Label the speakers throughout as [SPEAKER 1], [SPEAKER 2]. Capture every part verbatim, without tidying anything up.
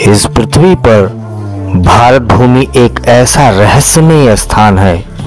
[SPEAKER 1] इस पृथ्वी पर भारत भूमि एक ऐसा रहस्यमय स्थान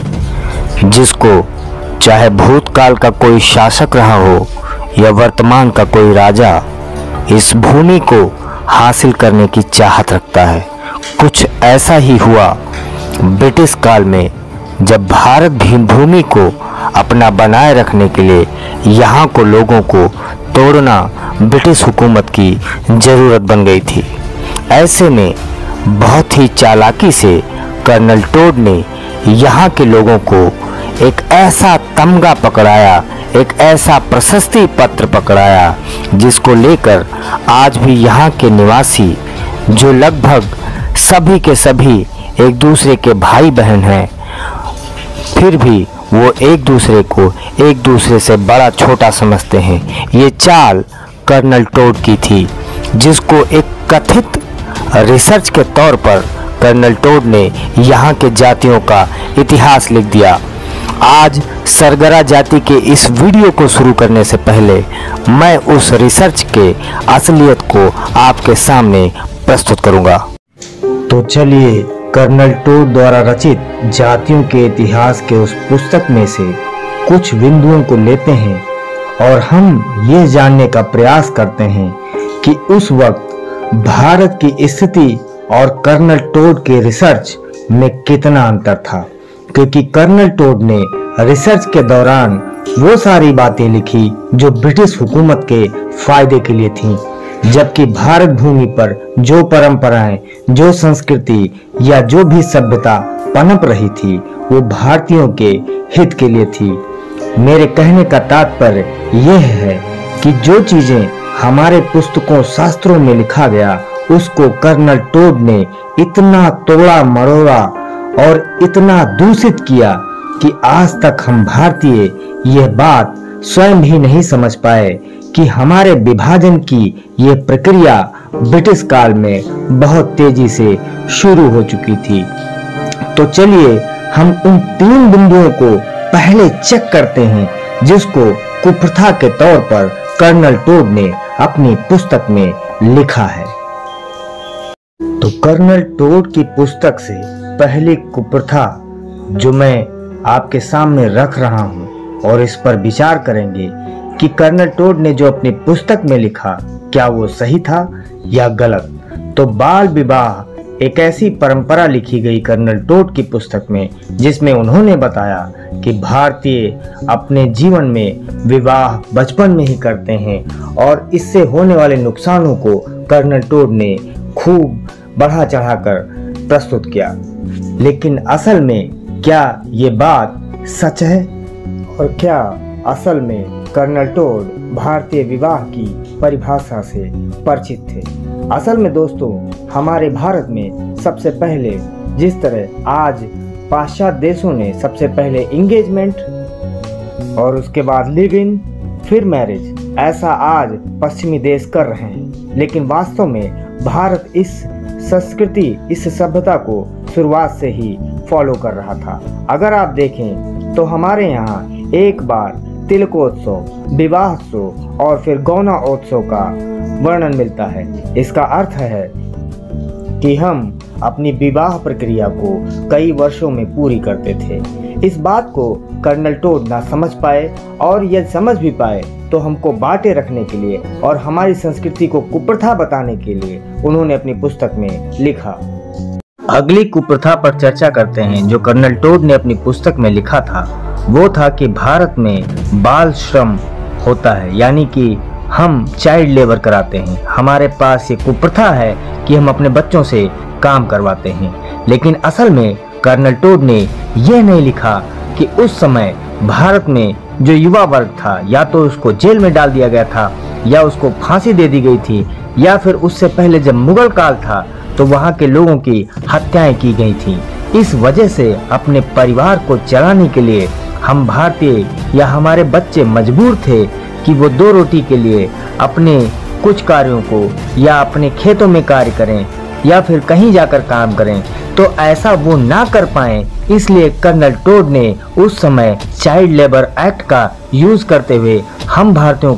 [SPEAKER 1] है जिसको चाहे भूतकाल का कोई शासक रहा हो या वर्तमान का कोई राजा इस भूमि को हासिल करने की चाहत रखता है। कुछ ऐसा ही हुआ ब्रिटिश काल में, जब भारत भी भूमि को अपना बनाए रखने के लिए यहाँ को लोगों को तोड़ना ब्रिटिश हुकूमत की ज़रूरत बन गई थी। ऐसे में बहुत ही चालाकी से कर्नल टोड ने यहाँ के लोगों को एक ऐसा तमगा पकड़ाया, एक ऐसा प्रशस्ति पत्र पकड़ाया जिसको लेकर आज भी यहाँ के निवासी, जो लगभग सभी के सभी एक दूसरे के भाई बहन हैं, फिर भी वो एक दूसरे को एक दूसरे से बड़ा छोटा समझते हैं। ये चाल कर्नल टोड की थी, जिसको एक कथित रिसर्च के तौर पर कर्नल टोड ने यहाँ के जातियों का इतिहास लिख दिया। आज सरगरा जाति के इस वीडियो को शुरू करने से पहले मैं उस रिसर्च के असलियत को आपके सामने प्रस्तुत करूंगा। तो चलिए कर्नल टोड द्वारा रचित जातियों के इतिहास के उस पुस्तक में से कुछ बिंदुओं को लेते हैं और हम ये जानने का प्रयास करते हैं कि उस वक्त भारत की स्थिति और कर्नल टोड के रिसर्च में कितना अंतर था। क्योंकि कर्नल टोड ने रिसर्च के दौरान वो सारी बातें लिखी जो ब्रिटिश हुकूमत के फायदे के लिए थीं, जबकि भारत भूमि पर जो परंपराएं, जो संस्कृति या जो भी सभ्यता पनप रही थी वो भारतीयों के हित के लिए थी। मेरे कहने का तात्पर्य यह है कि जो चीजें हमारे पुस्तकों शास्त्रों में लिखा गया उसको कर्नल टोड ने इतना तोड़ा मरोड़ा और इतना दूषित किया कि आज तक हम भारतीय यह बात स्वयं भी नहीं समझ पाए कि हमारे विभाजन की यह प्रक्रिया ब्रिटिश काल में बहुत तेजी से शुरू हो चुकी थी। तो चलिए हम उन तीन बिंदुओं को पहले चेक करते हैं जिसको कुप्रथा के तौर पर कर्नल टोड ने अपनी पुस्तक में लिखा है। तो कर्नल टोड की पुस्तक से पहली कुप्रथा जो मैं आपके सामने रख रहा हूं और इस पर विचार करेंगे कि कर्नल टोड ने जो अपनी पुस्तक में लिखा क्या वो सही था या गलत। तो बाल विवाह एक ऐसी परंपरा लिखी गई कर्नल टोड की पुस्तक में जिसमें उन्होंने बताया कि भारतीय अपने जीवन में विवाह बचपन में ही करते हैं और इससे होने वाले नुकसानों को कर्नल टोड ने खूब बढ़ा चढ़ाकर प्रस्तुत किया। लेकिन असल में क्या ये बात सच है और क्या असल में कर्नल टोड भारतीय विवाह की परिभाषा से परिचित थे। असल में दोस्तों, हमारे भारत में सबसे पहले जिस तरह आज पाश्चात्य देशों ने सबसे पहले इंगेजमेंट और उसके बाद लिव इन फिर मैरिज, ऐसा आज पश्चिमी देश कर रहे हैं। लेकिन वास्तव में भारत इस संस्कृति, इस सभ्यता को शुरुआत से ही फॉलो कर रहा था। अगर आप देखें तो हमारे यहाँ एक बार तिलकोत्सव, विवाहोत्सव और फिर गौना उत्सव का वर्णन मिलता है। इसका अर्थ है कि हम अपनी विवाह प्रक्रिया को कई वर्षों में पूरी करते थे। इस बात को कर्नल टोड ना समझ पाए और यदि समझ भी पाए तो हमको बांटे रखने के लिए और हमारी संस्कृति को कुप्रथा बताने के लिए उन्होंने अपनी पुस्तक में लिखा। अगली कुप्रथा पर चर्चा करते हैं जो कर्नल टोड ने अपनी पुस्तक में लिखा था। वो था कि भारत में बाल श्रम होता है, यानी कि हम चाइल्ड लेबर कराते हैं। हमारे पास ये कुप्रथा है कि हम अपने बच्चों से काम करवाते हैं। लेकिन असल में कर्नल टोड ने यह नहीं लिखा कि उस समय भारत में जो युवा वर्ग था या तो उसको जेल में डाल दिया गया था या उसको फांसी दे दी गई थी, या फिर उससे पहले जब मुगल काल था तो वहाँ के लोगों की हत्याएं की गई थी। इस वजह से अपने परिवार को चलाने के लिए हम भारतीय या हमारे बच्चे मजबूर थे कि वो दो रोटी के लिए अपने कुछ कार्यों को या अपने खेतों में कार्य करें या फिर कहीं जाकर काम करें, तो ऐसा वो ना कर पाए। इसलिए कर्नल टोड ने उस समय चाइल्ड लेबर एक्ट का यूज करते हुए हम भारतीयों को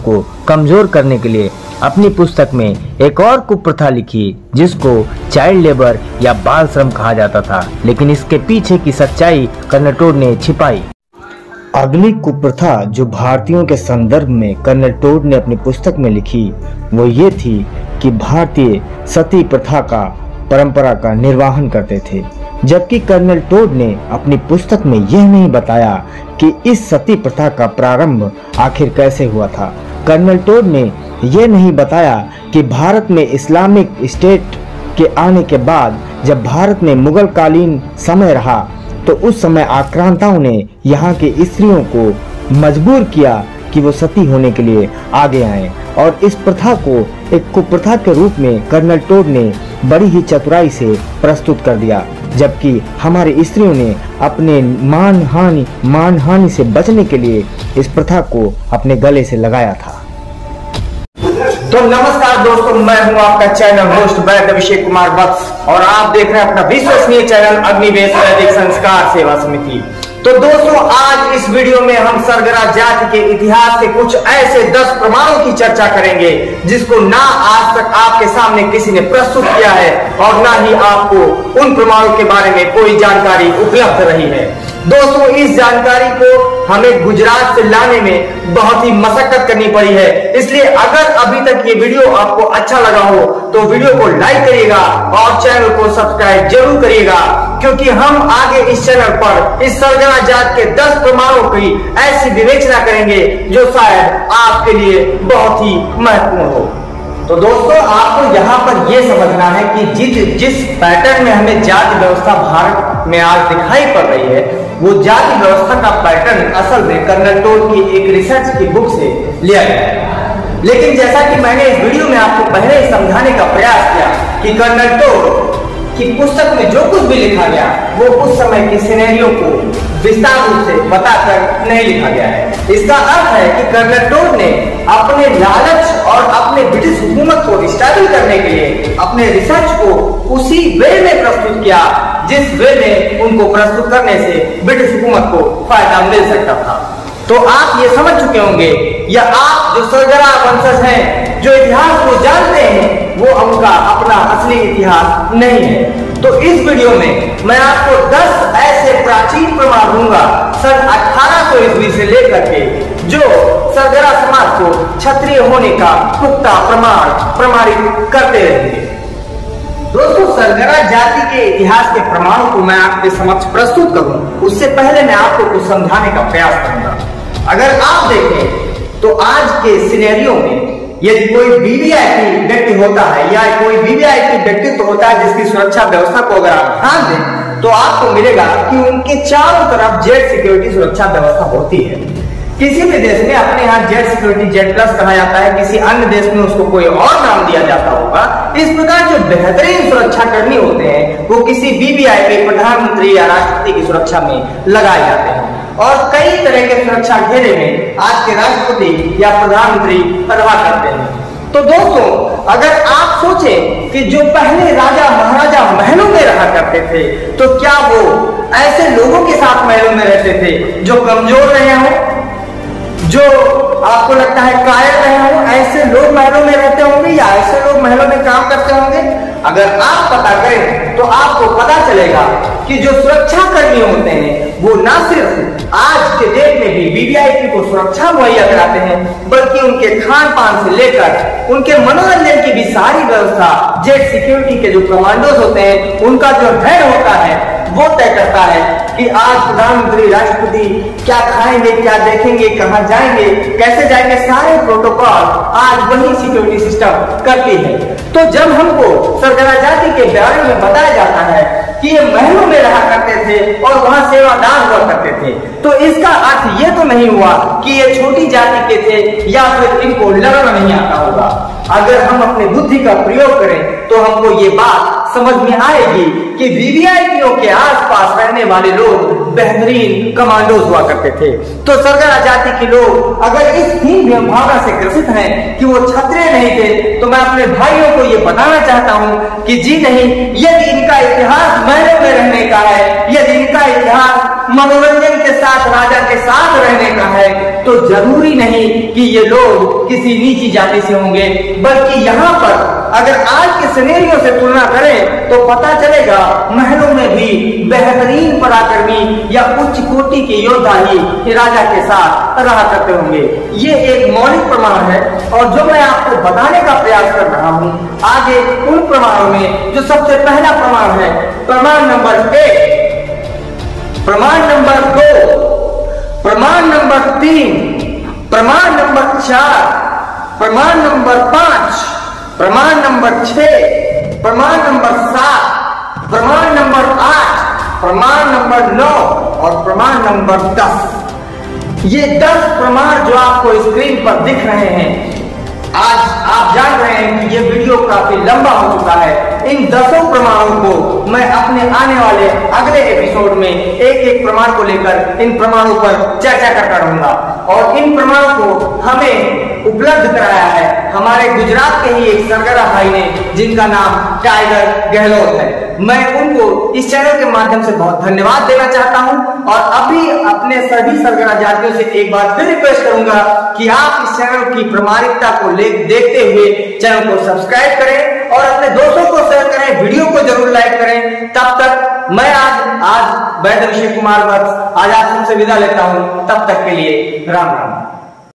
[SPEAKER 1] कमजोर करने के लिए अपनी पुस्तक में एक और कुप्रथा लिखी जिसको चाइल्ड लेबर या बाल श्रम कहा जाता था, लेकिन इसके पीछे की सच्चाई कर्नल टोड ने छिपाई। अगली कुप्रथा जो भारतीयों के संदर्भ में कर्नल टोड ने अपनी पुस्तक में लिखी वो ये थी कि भारतीय सती प्रथा का परंपरा का निर्वहन करते थे, जबकि कर्नल टोड ने अपनी पुस्तक में यह नहीं बताया कि इस सती प्रथा का प्रारंभ आखिर कैसे हुआ था। कर्नल टोड ने यह नहीं बताया कि भारत में इस्लामिक स्टेट के आने के बाद जब भारत में मुगल कालीन समय रहा तो उस समय आक्रांताओं ने यहाँ के स्त्रियों को मजबूर किया कि वो सती होने के लिए आगे आए, और इस प्रथा को एक कुप्रथा के रूप में कर्नल टोड ने बड़ी ही चतुराई से प्रस्तुत कर दिया, जबकि हमारी स्त्रियों ने अपने मान हानि मान हानि से बचने के लिए इस प्रथा को अपने गले से लगाया था।
[SPEAKER 2] तो नमस्कार दोस्तों, मैं हूं आपका चैनल होस्ट वैद्य अभिषेक कुमार वत्स और आप देख रहे हैं अपना विश्वसनीय चैनल अग्निवेश वैदिक संस्कार सेवा समिति। तो दोस्तों, आज इस वीडियो में हम सरगना जाति के इतिहास के कुछ ऐसे दस प्रमाणों की चर्चा करेंगे जिसको ना आज तक आपके सामने किसी ने प्रस्तुत किया है और ना ही आपको उन प्रमाणों के बारे में कोई जानकारी उपलब्ध रही है। दोस्तों, इस जानकारी को हमें गुजरात से लाने में बहुत ही मशक्कत करनी पड़ी है, इसलिए अगर अभी तक ये वीडियो आपको अच्छा लगा हो तो वीडियो को लाइक करिएगा और चैनल को सब्सक्राइब जरूर करिएगा, क्योंकि हम आगे इस चैनल पर इस सरगना जात के दस प्रमाणों की ऐसी विवेचना करेंगे जो शायद आपके लिए बहुत ही महत्वपूर्ण हो। तो दोस्तों, आपको यहाँ पर यह समझना है कि जिस जिस पैटर्न में हमें जाति व्यवस्था भारत में आज दिखाई पड़ रही है वो जाति व्यवस्था का पैटर्न असल में कर्नल टोड की एक रिसर्च की बुक से लिया गया है। लेकिन जैसा कि मैंने इस वीडियो में आपको पहले ही समझाने का प्रयास किया कि कर्नल टोड की पुस्तक में जो कुछ भी लिखा गया वो उस समय के सिनेरियो को विस्तार रूप से बताकर नहीं लिखा गया है। इसका अर्थ है कि कर्नल टोड ने अपने लालच और अपने ब्रिटिश हुकूमत को डिस्टेबल करने के लिए अपने रिसर्च को उसी वे में प्रस्तुत किया जिस वे में उनको प्रस्तुत करने से ब्रिटिश हुकूमत को फायदा मिल सकता था। तो आप ये समझ चुके होंगे, या आप जो सरगना वंशज हैं, जो इतिहास को जानते हैं, वो उनका अपना असली इतिहास नहीं है। तो इस वीडियो में मैं आपको दस ऐसे प्राचीन प्रमाण दूंगा सन अठारह सौ ईस्वी से लेकर के जो सरगना समाज को क्षत्रिय होने का पुख्ता प्रमाण प्रमाणित करते रहेंगे। दोस्तों, सरगना जाति के इतिहास के प्रमाणों को मैं आपके समक्ष प्रस्तुत करूं उससे पहले मैं आपको कुछ समझाने का प्रयास करूंगा। अगर आप देखें तो आज के सिनेरियो में यदि कोई वीवीआईपी व्यक्ति होता है या कोई वीवीआईपी व्यक्तित्व होता है जिसकी सुरक्षा व्यवस्था को अगर आप ध्यान दें तो आपको मिलेगा कि उनके चारों तरफ जेड सिक्योरिटी सुरक्षा व्यवस्था होती है। किसी भी देश में अपने यहाँ जेड सिक्योरिटी जेड प्लस कहा जाता है, किसी अन्य देश में उसको कोई और नाम दिया जाता होगा। इस प्रकार जो बेहतरीन सुरक्षा कर्मी होते हैं वो किसी वीवीआईपी प्रधानमंत्री या राष्ट्रपति की सुरक्षा में लगाए जाते हैं और कई तरह के सुरक्षा घेरे में आज के राष्ट्रपति या प्रधानमंत्री रहा करते हैं। तो दोस्तों, अगर आप सोचें कि जो पहले राजा महाराजा महलों में रहा करते थे तो क्या वो ऐसे लोगों के साथ महलों में रहते थे जो कमजोर रहे हों, जो आपको लगता है कायर रहे हों, ऐसे लोग महलों में रहते होंगे या ऐसे लोग महलों में काम करते होंगे? अगर आप पता करें तो आपको पता चलेगा कि जो सुरक्षा कर्मी होते हैं वो न सिर्फ आज के डेट में भी वीवीआईपी को सुरक्षा मुहैया कराते हैं बल्कि उनके खान पान से लेकर उनके मनोरंजन की भी सारी व्यवस्था जेट सिक्योरिटी के जो कमांडोज होते हैं उनका जो हेड होता है वो तय करता है कि आज प्रधानमंत्री राष्ट्रपति क्या खाएंगे, क्या देखेंगे, कहां जाएंगे, कैसे जाएंगे, सारे प्रोटोकॉल आज वही सिक्योरिटी सिस्टम करती है। तो जब हमको सरगना जाति के बारे में बताया जाता है कि ये महलों में रहा करते थे और वहां सेवादार हुआ करते थे, तो इसका अर्थ ये तो नहीं हुआ कि ये छोटी जाति के थे या फिर इनको लड़ना नहीं आता होगा। अगर हम अपनी बुद्धि का प्रयोग करें तो हमको ये बात समझ में आएगी कि वीवीआईपीओ के आसपास रहने वाले लोग बेहतरीन कमांडोज हुआ करते थे। तो सरगना जाति के लोग अगर इस हीन भावना से ग्रसित हैं कि वो क्षत्रिय नहीं थे तो मैं अपने भाइयों को ये बताना चाहता हूँ कि जी नहीं, यदि इनका इतिहास महलों में रहने का है, यदि इनका जिनका इतिहास मनोरंजन के साथ राजा के साथ रहने का है, तो जरूरी नहीं कि ये लोग किसी नीची जाति से होंगे, बल्कि यहाँ पर अगर आज के सिनेरियो से तुलना करें तो पता चलेगा महलों में भी बेहतरीन पराक्रमी या उच्च कोटि के योद्धा ही राजा के साथ रहा करते होंगे। ये एक मौलिक प्रमाण है और जो मैं आपको बताने का प्रयास कर रहा हूँ आगे उन प्रमाणों में जो सबसे पहला प्रमाण है, प्रमाण नंबर एक, प्रमाण नंबर दो, प्रमाण नंबर तीन, प्रमाण नंबर चार, प्रमाण नंबर पांच, प्रमाण नंबर छह, प्रमाण नंबर सात, प्रमाण नंबर आठ, प्रमाण नंबर नौ और प्रमाण नंबर दस। ये दस प्रमाण जो आपको स्क्रीन पर दिख रहे हैं, आज आप जान रहे हैं कि ये वीडियो काफी लंबा हो चुका है। इन दसों प्रमाणों को मैं अपने आने वाले अगले एपिसोड में एक एक प्रमाण को लेकर इन प्रमाणों पर चर्चा करता रहूंगा और इन प्रमाणों को हमें उपलब्ध कराया है हमारे गुजरात के ही एक सरगना भाई ने, जिनका नाम टाइगर गहलोत है। मैं उनको इस चैनल के माध्यम से बहुत धन्यवाद देना चाहता हूं और अभी अपने सभी सरगना जातियों से एक बार फिर रिक्वेस्ट करूंगा कि आप इस चैनल की प्रामाणिकता को देखते हुए चैनल को सब्सक्राइब करें और अपने दोस्तों को शेयर करें, वीडियो को जरूर लाइक करें। तब तक मैं आज आज वैद्य अभिषेक कुमार वत्स आज आप सबसे विदा लेता हूं। तब तक के लिए राम राम।